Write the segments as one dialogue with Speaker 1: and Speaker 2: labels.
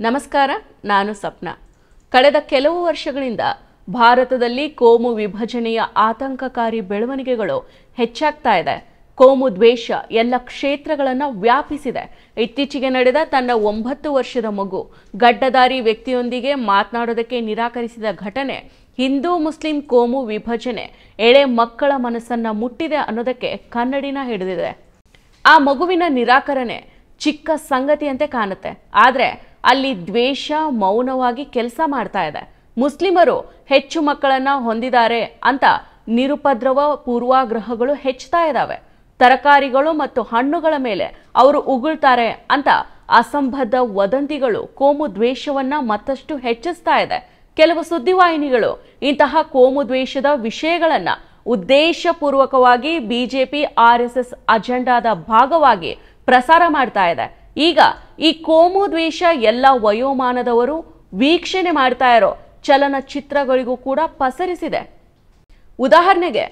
Speaker 1: ನಮಸ್ಕಾರ, ನಾನು ಸಪ್ನಾ. ಕಳೆದ ಕೆಲವು ವರ್ಷಗಳಿಂದ ಭಾರತದಲ್ಲಿ ಕೋಮು ವಿಭಜನೆಯ ಆತಂಕಕಾರಿ ಬೆಳವಣಿಗೆಗಳು ಹೆಚ್ಚಾಗ್ತಾ ಇದೆ. ಕೋಮು ದ್ವೇಷ ಎಲ್ಲ ಕ್ಷೇತ್ರಗಳನ್ನು ವ್ಯಾಪಿಸಿದೆ. ಇತ್ತೀಚೆಗೆ ನಡೆದ ತನ್ನ 9 ವರ್ಷದ ಮಗು ಗಡ್ಡಧಾರಿ ವ್ಯಕ್ತಿಯೊಂದಿಗೆ ಮಾತನಾಡೋದಕ್ಕೆ ನಿರಾಕರಿಸಿದ ಘಟನೆ ಹಿಂದೂ ಮುಸ್ಲಿಂ ಕೋಮು ವಿಭಜನೆ ಎಳೆ ಮಕ್ಕಳ ಮನಸ್ಸನ್ನ ಮುಟ್ಟಿದೆ ಅನ್ನೋದಕ್ಕೆ ಕನ್ನಡಿನ ಹಿಡಿದಿದೆ. ಆ ಮಗುವಿನ ನಿರಾಕರಣೆ ಚಿಕ್ಕ ಸಂಗತಿಯಂತೆ ಕಾಣುತ್ತೆ, ಆದರೆ ಅಲ್ಲಿ ದ್ವೇಷ ಮೌನವಾಗಿ ಕೆಲಸ ಮಾಡ್ತಾ ಇದೆ. ಮುಸ್ಲಿಮರು ಹೆಚ್ಚು ಮಕ್ಕಳನ್ನ ಹೊಂದಿದ್ದಾರೆ ಅಂತ ನಿರುಪದ್ರವ ಪೂರ್ವಾಗ್ರಹಗಳು ಹೆಚ್ಚುತ್ತಾ ಇದ್ದಾವೆ. ತರಕಾರಿಗಳು ಮತ್ತು ಹಣ್ಣುಗಳ ಮೇಲೆ ಅವರು ಉಗುಳ್ತಾರೆ ಅಂತ ಅಸಂಬದ್ಧ ವದಂತಿಗಳು ಕೋಮು ದ್ವೇಷವನ್ನ ಮತ್ತಷ್ಟು ಹೆಚ್ಚಿಸ್ತಾ ಇದೆ. ಕೆಲವು ಸುದ್ದಿವಾಹಿನಿಗಳು ಇಂತಹ ಕೋಮು ದ್ವೇಷದ ವಿಷಯಗಳನ್ನ ಉದ್ದೇಶಪೂರ್ವಕವಾಗಿ ಬಿಜೆಪಿ RSS ಅಜೆಂಡಾದ ಭಾಗವಾಗಿ ಪ್ರಸಾರ ಮಾಡ್ತಾ ಇದೆ. ಈಗ ಈ ಕೋಮು ದ್ವೇಷ ಎಲ್ಲ ವಯೋಮಾನದವರು ವೀಕ್ಷಣೆ ಮಾಡ್ತಾ ಇರೋ ಚಲನಚಿತ್ರಗಳಿಗೂ ಕೂಡ ಪಸರಿಸಿದೆ. ಉದಾಹರಣೆಗೆ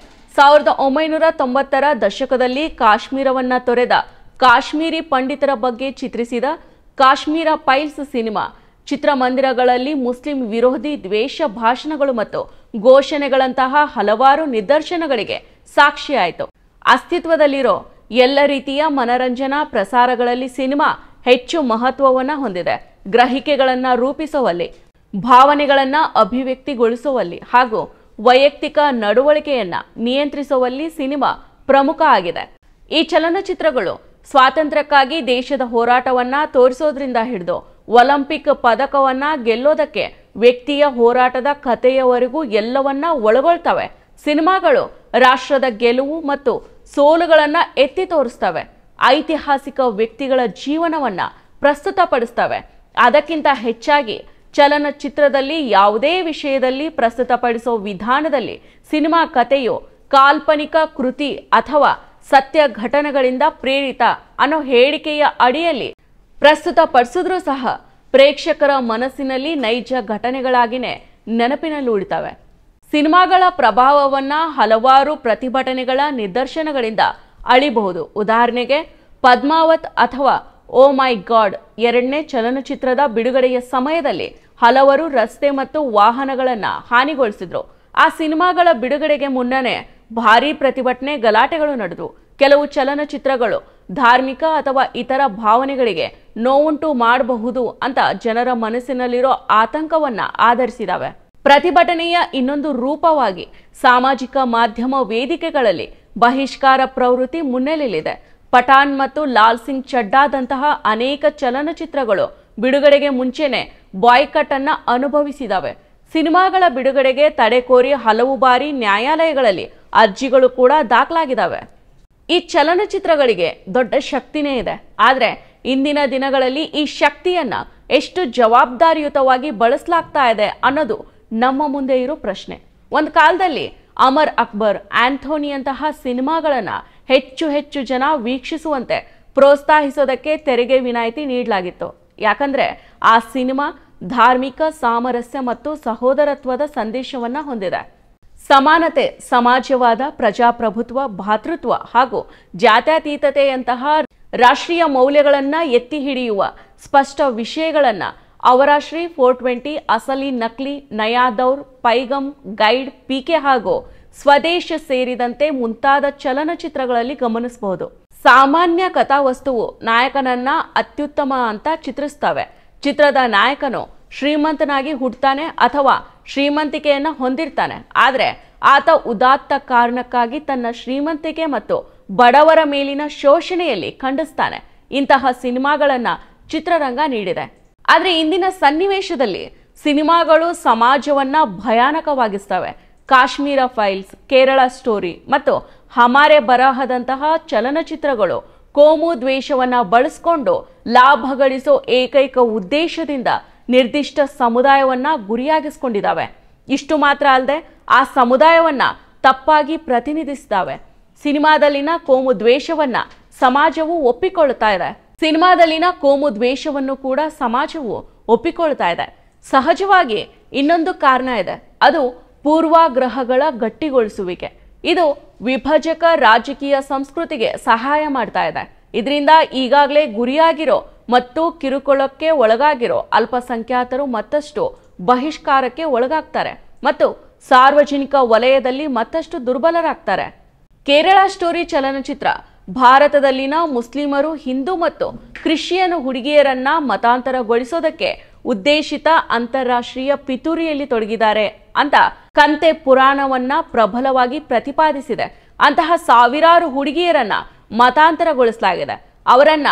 Speaker 1: 1990ರ ದಶಕದಲ್ಲಿ ಕಾಶ್ಮೀರವನ್ನ ತೊರೆದ ಕಾಶ್ಮೀರಿ ಪಂಡಿತರ ಬಗ್ಗೆ ಚಿತ್ರಿಸಿದ ಕಾಶ್ಮೀರ ಫೈಲ್ಸ್ ಸಿನಿಮಾ ಚಿತ್ರಮಂದಿರಗಳಲ್ಲಿ ಮುಸ್ಲಿಂ ವಿರೋಧಿ ದ್ವೇಷ ಭಾಷಣಗಳು ಮತ್ತು ಘೋಷಣೆಗಳಂತಹ ಹಲವಾರು ನಿದರ್ಶನಗಳಿಗೆ ಸಾಕ್ಷಿಯಾಯಿತು. ಅಸ್ತಿತ್ವದಲ್ಲಿರೋ ಎಲ್ಲ ರೀತಿಯ ಮನರಂಜನಾ ಪ್ರಸಾರಗಳಲ್ಲಿ ಸಿನಿಮಾ ಹೆಚ್ಚು ಮಹತ್ವವನ್ನ ಹೊಂದಿದೆ. ಗ್ರಹಿಕೆಗಳನ್ನ ರೂಪಿಸುವಲ್ಲಿ, ಭಾವನೆಗಳನ್ನ ಅಭಿವ್ಯಕ್ತಿಗೊಳಿಸುವಲ್ಲಿ ಹಾಗೂ ವೈಯಕ್ತಿಕ ನಡವಳಿಕೆಯನ್ನ ನಿಯಂತ್ರಿಸುವಲ್ಲಿ ಸಿನಿಮಾ ಪ್ರಮುಖ ಆಗಿದೆ. ಈ ಚಲನಚಿತ್ರಗಳು ಸ್ವಾತಂತ್ರ್ಯಕ್ಕಾಗಿ ದೇಶದ ಹೋರಾಟವನ್ನ ತೋರಿಸೋದ್ರಿಂದ ಹಿಡಿದು ಒಲಿಂಪಿಕ್ ಪದಕವನ್ನ ಗೆಲ್ಲೋದಕ್ಕೆ ವ್ಯಕ್ತಿಯ ಹೋರಾಟದ ಕಥೆಯವರೆಗೂ ಎಲ್ಲವನ್ನ ಒಳಗೊಳ್ತವೆ. ಸಿನಿಮಾಗಳು ರಾಷ್ಟ್ರದ ಗೆಲುವು ಮತ್ತು ಸೋಲುಗಳನ್ನ ಎತ್ತಿ ತೋರಿಸ್ತವೆ. ಐತಿಹಾಸಿಕ ವ್ಯಕ್ತಿಗಳ ಜೀವನವನ್ನ ಪ್ರಸ್ತುತಪಡಿಸ್ತವೆ. ಅದಕ್ಕಿಂತ ಹೆಚ್ಚಾಗಿ ಚಲನಚಿತ್ರದಲ್ಲಿ ಯಾವುದೇ ವಿಷಯದಲ್ಲಿ ಪ್ರಸ್ತುತಪಡಿಸೋ ವಿಧಾನದಲ್ಲಿ ಸಿನಿಮಾ ಕಥೆಯು ಕಾಲ್ಪನಿಕ ಕೃತಿ ಅಥವಾ ಸತ್ಯ ಘಟನೆಗಳಿಂದ ಪ್ರೇರಿತ ಅನ್ನೋ ಹೇಳಿಕೆಯ ಅಡಿಯಲ್ಲಿ ಪ್ರಸ್ತುತಪಡಿಸಿದ್ರೂ ಸಹ ಪ್ರೇಕ್ಷಕರ ಮನಸ್ಸಿನಲ್ಲಿ ನೈಜ ಘಟನೆಗಳಾಗಿನೇ ನೆನಪಿನಲ್ಲಿ ಉಳಿತವೆ. ಸಿನಿಮಾಗಳ ಪ್ರಭಾವವನ್ನ ಹಲವಾರು ಪ್ರತಿಭಟನೆಗಳ ನಿದರ್ಶನಗಳಿಂದ ಅಳಿಬಹುದು. ಉದಾಹರಣೆಗೆ ಪದ್ಮಾವತ್ ಅಥವಾ ಓ ಮೈ ಗಾಡ್ 2ನೇ ಚಲನಚಿತ್ರದ ಬಿಡುಗಡೆಯ ಸಮಯದಲ್ಲಿ ಹಲವರು ರಸ್ತೆ ಮತ್ತು ವಾಹನಗಳನ್ನ ಹಾನಿಗೊಳಿಸಿದ್ರು. ಆ ಸಿನಿಮಾಗಳ ಬಿಡುಗಡೆಗೆ ಮುನ್ನನೇ ಭಾರೀ ಪ್ರತಿಭಟನೆ ಗಲಾಟೆಗಳು ನಡೆದವು. ಕೆಲವು ಚಲನಚಿತ್ರಗಳು ಧಾರ್ಮಿಕ ಅಥವಾ ಇತರ ಭಾವನೆಗಳಿಗೆ ನೋವುಂಟು ಮಾಡಬಹುದು ಅಂತ ಜನರ ಮನಸ್ಸಿನಲ್ಲಿರೋ ಆತಂಕವನ್ನ ಆಧರಿಸಿದಾವೆ. ಪ್ರತಿಭಟನೆಯ ಇನ್ನೊಂದು ರೂಪವಾಗಿ ಸಾಮಾಜಿಕ ಮಾಧ್ಯಮ ವೇದಿಕೆಗಳಲ್ಲಿ ಬಹಿಷ್ಕಾರ ಪ್ರವೃತ್ತಿ ಮುನ್ನೆಲೆಯಲ್ಲಿದೆ. ಪಠಾಣ್ ಮತ್ತು ಲಾಲ್ ಸಿಂಗ್ ಚಡ್ಡಾದಂತಹ ಅನೇಕ ಚಲನಚಿತ್ರಗಳು ಬಿಡುಗಡೆಗೆ ಮುಂಚೆನೆ ಬಾಯ್ಕಟ್ ಅನ್ನ ಅನುಭವಿಸಿದವೆ. ಸಿನಿಮಾಗಳ ಬಿಡುಗಡೆಗೆ ತಡೆ ಕೋರಿ ಹಲವು ಬಾರಿ ನ್ಯಾಯಾಲಯಗಳಲ್ಲಿ ಅರ್ಜಿಗಳು ಕೂಡ ದಾಖಲಾಗಿದ್ದಾವೆ. ಈ ಚಲನಚಿತ್ರಗಳಿಗೆ ದೊಡ್ಡ ಶಕ್ತಿನೇ ಇದೆ, ಆದರೆ ಇಂದಿನ ದಿನಗಳಲ್ಲಿ ಈ ಶಕ್ತಿಯನ್ನ ಎಷ್ಟು ಜವಾಬ್ದಾರಿಯುತವಾಗಿ ಬಳಸಲಾಗ್ತಾ ಇದೆ ಅನ್ನೋದು ನಮ್ಮ ಮುಂದೆ ಇರೋ ಪ್ರಶ್ನೆ. ಒಂದು ಕಾಲದಲ್ಲಿ ಅಮರ್ ಅಕ್ಬರ್, ಆಂಥೋನಿಯಂತಹ ಸಿನಿಮಾಗಳನ್ನ ಹೆಚ್ಚು ಜನ ವೀಕ್ಷಿಸುವಂತೆ ಪ್ರೋತ್ಸಾಹಿಸೋದಕ್ಕೆ ತೆರಿಗೆ ವಿನಾಯಿತಿ ನೀಡಲಾಗಿತ್ತು. ಯಾಕಂದ್ರೆ ಆ ಸಿನಿಮಾ ಧಾರ್ಮಿಕ ಸಾಮರಸ್ಯ ಮತ್ತು ಸಹೋದರತ್ವದ ಸಂದೇಶವನ್ನ ಹೊಂದಿದೆ. ಸಮಾನತೆ, ಸಮಾಜವಾದ, ಪ್ರಜಾಪ್ರಭುತ್ವ, ಭಾತೃತ್ವ ಹಾಗೂ ಜಾತ್ಯತೀತತೆಯಂತಹ ರಾಷ್ಟ್ರೀಯ ಮೌಲ್ಯಗಳನ್ನ ಎತ್ತಿ ಹಿಡಿಯುವ ಸ್ಪಷ್ಟ ವಿಷಯಗಳನ್ನ ಅವರಾಶ್ರೀ 420, ಅಸಲಿ ನಕಲಿ, ನಯಾ ದೌರ್, ಪೈಗಮ್, ಗೈಡ್, PK ಹಾಗೂ ಸ್ವದೇಶ ಸೇರಿದಂತೆ ಮುಂತಾದ ಚಲನಚಿತ್ರಗಳಲ್ಲಿ ಗಮನಿಸಬಹುದು. ಸಾಮಾನ್ಯ ಕಥಾವಸ್ತುವು ನಾಯಕನನ್ನ ಅತ್ಯುತ್ತಮ ಅಂತ ಚಿತ್ರಿಸ್ತವೆ. ಚಿತ್ರದ ನಾಯಕನು ಶ್ರೀಮಂತನಾಗಿ ಹುಟ್ಟುತ್ತಾನೆ ಅಥವಾ ಶ್ರೀಮಂತಿಕೆಯನ್ನ ಹೊಂದಿರ್ತಾನೆ, ಆದರೆ ಆತ ಉದಾತ್ತ ಕಾರಣಕ್ಕಾಗಿ ತನ್ನ ಶ್ರೀಮಂತಿಕೆ ಮತ್ತು ಬಡವರ ಮೇಲಿನ ಶೋಷಣೆಯಲ್ಲಿ ಖಂಡಿಸ್ತಾನೆ. ಇಂತಹ ಸಿನಿಮಾಗಳನ್ನ ಚಿತ್ರರಂಗ ನೀಡಿದೆ. ಆದರೆ ಇಂದಿನ ಸನ್ನಿವೇಶದಲ್ಲಿ ಸಿನಿಮಾಗಳು ಸಮಾಜವನ್ನ ಭಯಾನಕವಾಗಿಸ್ತವೆ. ಕಾಶ್ಮೀರ ಫೈಲ್ಸ್, ಕೇರಳ ಸ್ಟೋರಿ ಮತ್ತು ಹಮಾರೆ ಬರಹದಂತಹ ಚಲನಚಿತ್ರಗಳು ಕೋಮು ದ್ವೇಷವನ್ನ ಬಳಸಿಕೊಂಡು ಲಾಭ ಗಳಿಸೋ ಏಕೈಕ ಉದ್ದೇಶದಿಂದ ನಿರ್ದಿಷ್ಟ ಸಮುದಾಯವನ್ನ ಗುರಿಯಾಗಿಸಿಕೊಂಡಿದ್ದಾವೆ. ಇಷ್ಟು ಮಾತ್ರ ಅಲ್ಲದೆ ಆ ಸಮುದಾಯವನ್ನ ತಪ್ಪಾಗಿ ಪ್ರತಿನಿಧಿಸಿದ್ದಾವೆ. ಸಿನಿಮಾದಲ್ಲಿನ ಕೋಮು ದ್ವೇಷವನ್ನ ಸಮಾಜವು ಒಪ್ಪಿಕೊಳ್ಳುತ್ತಾ ಇದೆ. ಸಿನಿಮಾದಲ್ಲಿನ ಕೋಮು ದ್ವೇಷವನ್ನು ಕೂಡ ಸಮಾಜವು ಒಪ್ಪಿಕೊಳ್ತಾ ಇದೆ. ಸಹಜವಾಗಿ ಇನ್ನೊಂದು ಕಾರಣ ಇದೆ, ಅದು ಪೂರ್ವಾಗ್ರಹಗಳ ಗಟ್ಟಿಗೊಳಿಸುವಿಕೆ. ಇದು ವಿಭಜಕ ರಾಜಕೀಯ ಸಂಸ್ಕೃತಿಗೆ ಸಹಾಯ ಮಾಡ್ತಾ ಇದೆ. ಇದರಿಂದ ಈಗಾಗಲೇ ಗುರಿಯಾಗಿರೋ ಮತ್ತು ಕಿರುಕುಳಕ್ಕೆ ಒಳಗಾಗಿರೋ ಅಲ್ಪಸಂಖ್ಯಾತರು ಮತ್ತಷ್ಟು ಬಹಿಷ್ಕಾರಕ್ಕೆ ಒಳಗಾಗ್ತಾರೆ ಮತ್ತು ಸಾರ್ವಜನಿಕ ವಲಯದಲ್ಲಿ ಮತ್ತಷ್ಟು ದುರ್ಬಲರಾಗ್ತಾರೆ. ಕೇರಳ ಸ್ಟೋರಿ ಚಲನಚಿತ್ರ ಭಾರತದಲ್ಲಿನ ಮುಸ್ಲಿಮರು, ಹಿಂದೂ ಮತ್ತು ಕ್ರಿಶ್ಚಿಯನ್ ಹುಡುಗಿಯರನ್ನ ಮತಾಂತರಗೊಳಿಸೋದಕ್ಕೆ ಉದ್ದೇಶಿತ ಅಂತಾರಾಷ್ಟ್ರೀಯ ಪಿತೂರಿಯಲ್ಲಿ ತೊಡಗಿದ್ದಾರೆ ಅಂತ ಕಂತೆ ಪುರಾಣವನ್ನ ಪ್ರಬಲವಾಗಿ ಪ್ರತಿಪಾದಿಸಿದೆ. ಅಂತಹ ಸಾವಿರಾರು ಹುಡುಗಿಯರನ್ನ ಮತಾಂತರಗೊಳಿಸಲಾಗಿದೆ, ಅವರನ್ನ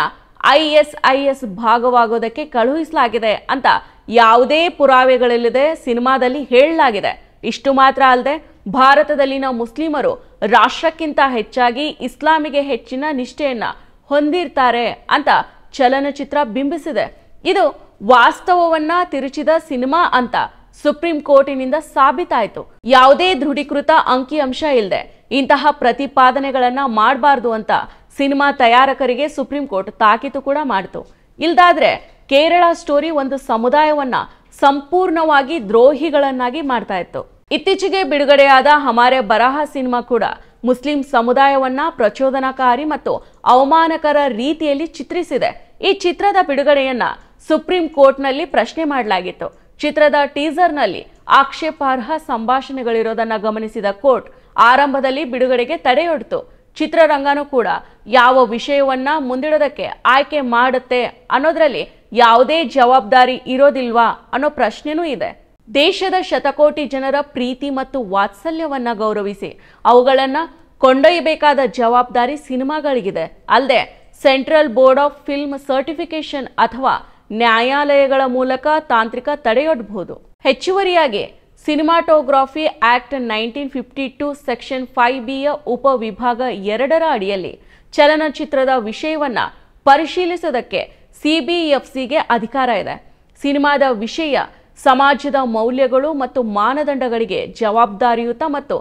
Speaker 1: ISIS ಭಾಗವಾಗೋದಕ್ಕೆ ಕಳುಹಿಸಲಾಗಿದೆ ಅಂತ ಯಾವುದೇ ಪುರಾವೆಗಳಿಲ್ಲದೆ ಸಿನಿಮಾದಲ್ಲಿ ಹೇಳಲಾಗಿದೆ. ಇಷ್ಟು ಮಾತ್ರ ಅಲ್ಲದೆ ಭಾರತದಲ್ಲಿನ ಮುಸ್ಲಿಮರು ರಾಷ್ಟ್ರಕ್ಕಿಂತ ಹೆಚ್ಚಾಗಿ ಇಸ್ಲಾಮಿಗೆ ಹೆಚ್ಚಿನ ನಿಷ್ಠೆಯನ್ನ ಹೊಂದಿರ್ತಾರೆ ಅಂತ ಚಲನಚಿತ್ರ ಬಿಂಬಿಸಿದೆ. ಇದು ವಾಸ್ತವವನ್ನ ತಿರುಚಿದ ಸಿನಿಮಾ ಅಂತ ಸುಪ್ರೀಂ ಕೋರ್ಟಿನಿಂದ ಸಾಬೀತಾಯಿತು. ಯಾವುದೇ ದೃಢೀಕೃತ ಅಂಕಿಅಂಶ ಇಲ್ಲದೆ ಇಂತಹ ಪ್ರತಿಪಾದನೆಗಳನ್ನ ಮಾಡಬಾರ್ದು ಅಂತ ಸಿನಿಮಾ ತಯಾರಕರಿಗೆ ಸುಪ್ರೀಂ ಕೋರ್ಟ್ ತಾಕೀತು ಕೂಡ ಮಾಡಿತು. ಇಲ್ದಾದ್ರೆ ಕೇರಳ ಸ್ಟೋರಿ ಒಂದು ಸಮುದಾಯವನ್ನ ಸಂಪೂರ್ಣವಾಗಿ ದ್ರೋಹಿಗಳನ್ನಾಗಿ ಮಾಡ್ತಾ ಇತ್ತು. ಇತ್ತೀಚೆಗೆ ಬಿಡುಗಡೆಯಾದ ಹಮಾರೆ ಬರಹ ಸಿನಿಮಾ ಕೂಡ ಮುಸ್ಲಿಂ ಸಮುದಾಯವನ್ನ ಪ್ರಚೋದನಕಾರಿ ಮತ್ತು ಅವಮಾನಕರ ರೀತಿಯಲ್ಲಿ ಚಿತ್ರಿಸಿದೆ. ಈ ಚಿತ್ರದ ಬಿಡುಗಡೆಯನ್ನ ಸುಪ್ರೀಂ ಕೋರ್ಟ್ನಲ್ಲಿ ಪ್ರಶ್ನೆ ಮಾಡಲಾಗಿತ್ತು. ಚಿತ್ರದ ಟೀಸರ್ನಲ್ಲಿ ಆಕ್ಷೇಪಾರ್ಹ ಸಂಭಾಷಣೆಗಳಿರೋದನ್ನ ಗಮನಿಸಿದ ಕೋರ್ಟ್ ಆರಂಭದಲ್ಲಿ ಬಿಡುಗಡೆಗೆ ತಡೆಯೊಡ್ತು. ಚಿತ್ರರಂಗನೂ ಕೂಡ ಯಾವ ವಿಷಯವನ್ನ ಮುಂದಿಡೋದಕ್ಕೆ ಆಯ್ಕೆ ಮಾಡುತ್ತೆ ಅನ್ನೋದ್ರಲ್ಲಿ ಯಾವುದೇ ಜವಾಬ್ದಾರಿ ಇರೋದಿಲ್ವಾ ಅನ್ನೋ ಪ್ರಶ್ನೆನೂ ಇದೆ. ದೇಶದ ಶತಕೋಟಿ ಜನರ ಪ್ರೀತಿ ಮತ್ತು ವಾತ್ಸಲ್ಯವನ್ನ ಗೌರವಿಸಿ ಅವುಗಳನ್ನ ಕೊಂಡೊಯ್ಯಬೇಕಾದ ಜವಾಬ್ದಾರಿ ಸಿನಿಮಾಗಳಿಗಿದೆ. ಅಲ್ಲದೆ central board of film certification ಅಥವಾ ನ್ಯಾಯಾಲಯಗಳ ಮೂಲಕ ತಾಂತ್ರಿಕ ತಡೆಯೊಡ್ಬಹುದು. ಹೆಚ್ಚುವರಿಯಾಗಿ ಸಿನಿಮಾಟೋಗ್ರಫಿ ಆಕ್ಟ್ 1952 ಸೆಕ್ಷನ್ 5Bಯ ಉಪವಿಭಾಗ 2ರ ಅಡಿಯಲ್ಲಿ ಚಲನಚಿತ್ರದ ವಿಷಯವನ್ನ ಪರಿಶೀಲಿಸೋದಕ್ಕೆ CBFCಗೆ ಅಧಿಕಾರ ಇದೆ. ಸಿನಿಮಾದ ವಿಷಯ ಸಮಾಜದ ಮೌಲ್ಯಗಳು ಮತ್ತು ಮಾನದಂಡಗಳಿಗೆ ಜವಾಬ್ದಾರಿಯುತ ಮತ್ತು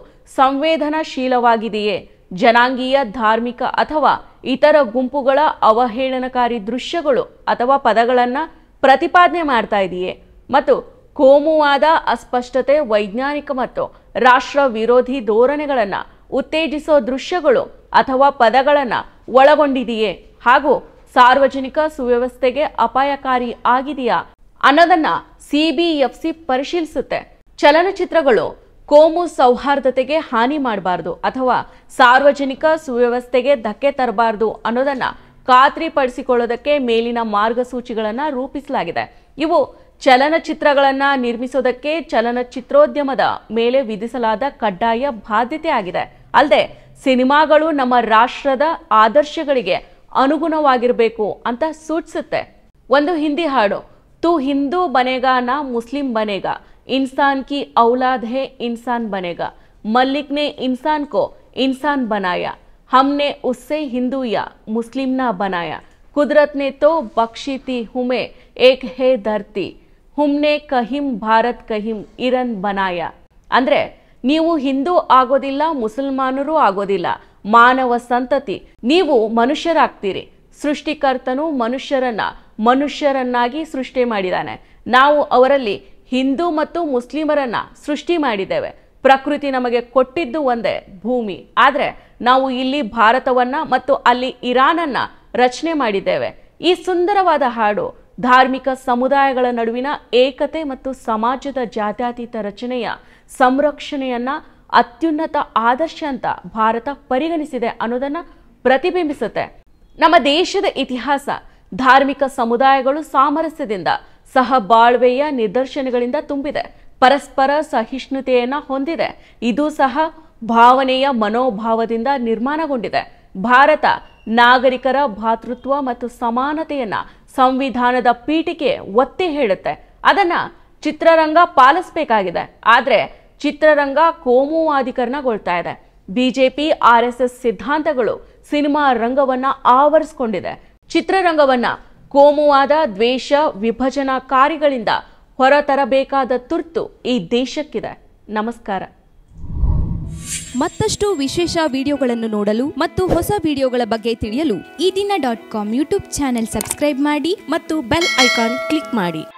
Speaker 1: ಸಂವೇದನಾಶೀಲವಾಗಿದೆಯೇ, ಜನಾಂಗೀಯ, ಧಾರ್ಮಿಕ ಅಥವಾ ಇತರ ಗುಂಪುಗಳ ಅವಹೇಳನಕಾರಿ ದೃಶ್ಯಗಳು ಅಥವಾ ಪದಗಳನ್ನು ಪ್ರತಿಪಾದನೆ ಮಾಡ್ತಾ ಇದೆಯೇ ಮತ್ತು ಕೋಮುವಾದ, ಅಸ್ಪಷ್ಟತೆ, ವೈಜ್ಞಾನಿಕ ಮತ್ತು ರಾಷ್ಟ್ರ ವಿರೋಧಿ ಧೋರಣೆಗಳನ್ನು ಉತ್ತೇಜಿಸೋ ದೃಶ್ಯಗಳು ಅಥವಾ ಪದಗಳನ್ನು ಒಳಗೊಂಡಿದೆಯೇ ಹಾಗೂ ಸಾರ್ವಜನಿಕ ಸುವ್ಯವಸ್ಥೆಗೆ ಅಪಾಯಕಾರಿ ಆಗಿದೆಯಾ ಅನ್ನೋದನ್ನ CBFC ಪರಿಶೀಲಿಸುತ್ತೆ. ಚಲನಚಿತ್ರಗಳು ಕೋಮು ಸೌಹಾರ್ದತೆಗೆ ಹಾನಿ ಮಾಡಬಾರದು ಅಥವಾ ಸಾರ್ವಜನಿಕ ಸುವ್ಯವಸ್ಥೆಗೆ ಧಕ್ಕೆ ತರಬಾರದು ಅನ್ನೋದನ್ನ ಖಾತ್ರಿಪಡಿಸಿಕೊಳ್ಳೋದಕ್ಕೆ ಮೇಲಿನ ಮಾರ್ಗಸೂಚಿಗಳನ್ನು ರೂಪಿಸಲಾಗಿದೆ. ಇವು ಚಲನಚಿತ್ರಗಳನ್ನ ನಿರ್ಮಿಸೋದಕ್ಕೆ ಚಲನಚಿತ್ರೋದ್ಯಮದ ಮೇಲೆ ವಿಧಿಸಲಾದ ಕಡ್ಡಾಯ ಬಾಧ್ಯತೆ ಆಗಿದೆ. ಅಲ್ಲದೆ ಸಿನಿಮಾಗಳು ನಮ್ಮ ರಾಷ್ಟ್ರದ ಆದರ್ಶಗಳಿಗೆ ಅನುಗುಣವಾಗಿರಬೇಕು ಅಂತ ಸೂಚಿಸುತ್ತೆ. ಒಂದು ಹಿಂದಿ ಹಾಡು, तू हिंदू बनेगा ना मुस्लिम बनेगा, इंसान की औलाद है इंसान बनेगा, मलिक ने इंसान को इंसान बनाया, हमने उससे हिंदू या मुस्लिम ना बनाया, कुदरत ने तो बख्शी थी हमें एक है धरती, हमने कहिम भारत कहिम इरन बनाया. ಅಂದ್ರೆ ನೀವು ಹಿಂದೂ ಆಗೋದಿಲ್ಲ, ಮುಸಲ್ಮಾನರು ಆಗೋದಿಲ್ಲ, ಮಾನವ ಸಂತತಿ, ನೀವು ಮನುಷ್ಯರಾಗ್ತೀರಿ. ಸೃಷ್ಟಿಕರ್ತನು ಮನುಷ್ಯರನ್ನ ಮನುಷ್ಯರನ್ನಾಗಿ ಸೃಷ್ಟಿ ಮಾಡಿದಾನೆ. ನಾವು ಅವರಲ್ಲಿ ಹಿಂದೂ ಮತ್ತು ಮುಸ್ಲಿಮರನ್ನ ಸೃಷ್ಟಿ ಮಾಡಿದ್ದೇವೆ. ಪ್ರಕೃತಿ ನಮಗೆ ಕೊಟ್ಟಿದ್ದು ಒಂದೇ ಭೂಮಿ, ಆದ್ರೆ ನಾವು ಇಲ್ಲಿ ಭಾರತವನ್ನ ಮತ್ತು ಅಲ್ಲಿ ಇರಾನನ್ನ ರಚನೆ ಮಾಡಿದ್ದೇವೆ. ಈ ಸುಂದರವಾದ ಹಾಡು ಧಾರ್ಮಿಕ ಸಮುದಾಯಗಳ ನಡುವಿನ ಏಕತೆ ಮತ್ತು ಸಮಾಜದ ಜಾತ್ಯತೀತ ರಚನೆಯ ಸಂರಕ್ಷಣೆಯನ್ನ ಅತ್ಯುನ್ನತ ಆದರ್ಶ ಅಂತ ಭಾರತ ಪರಿಗಣಿಸಿದೆ ಅನ್ನೋದನ್ನ ಪ್ರತಿಬಿಂಬಿಸುತ್ತೆ. ನಮ್ಮ ದೇಶದ ಇತಿಹಾಸ ಧಾರ್ಮಿಕ ಸಮುದಾಯಗಳು ಸಾಮರಸ್ಯದಿಂದ ಸಹಬಾಳ್ವೆಯ ನಿದರ್ಶನಗಳಿಂದ ತುಂಬಿದೆ. ಪರಸ್ಪರ ಸಹಿಷ್ಣುತೆಯನ್ನ ಹೊಂದಿದೆ. ಇದು ಸಹ ಭಾವನೆಯ ಮನೋಭಾವದಿಂದ ನಿರ್ಮಾಣಗೊಂಡಿದೆ. ಭಾರತ ನಾಗರಿಕರ ಭಾತೃತ್ವ ಮತ್ತು ಸಮಾನತೆಯನ್ನ ಸಂವಿಧಾನದ ಪೀಠಿಕೆ ಒತ್ತಿ ಹೇಳುತ್ತೆ. ಅದನ್ನ ಚಿತ್ರರಂಗ ಪಾಲಿಸಬೇಕಾಗಿದೆ. ಆದ್ರೆ ಚಿತ್ರರಂಗ ಕೋಮುವಾದೀಕರಣಗೊಳ್ತಾ ಇದೆ. ಬಿಜೆಪಿ RSS ಸಿದ್ಧಾಂತಗಳು ಸಿನಿಮಾ ರಂಗವನ್ನ ಆವರಿಸಿಕೊಂಡಿದೆ. ಚಿತ್ರರಂಗವನ್ನ ಕೋಮುವಾದ, ದ್ವೇಷ, ವಿಭಜನಾಕಾರಿಗಳಿಂದ ಹೊರತರಬೇಕಾದ ತುರ್ತು ಈ ದೇಶಕ್ಕಿದೆ. ನಮಸ್ಕಾರ.
Speaker 2: ಮತ್ತಷ್ಟು ವಿಶೇಷ ವಿಡಿಯೋಗಳನ್ನು ನೋಡಲು ಮತ್ತು ಹೊಸ ವಿಡಿಯೋಗಳ ಬಗ್ಗೆ ತಿಳಿಯಲು
Speaker 3: eDina.com ಯೂಟ್ಯೂಬ್ ಚಾನೆಲ್ ಸಬ್ಸ್ಕ್ರೈಬ್ ಮಾಡಿ
Speaker 2: ಮತ್ತು ಬೆಲ್ ಐಕಾನ್ ಕ್ಲಿಕ್ ಮಾಡಿ.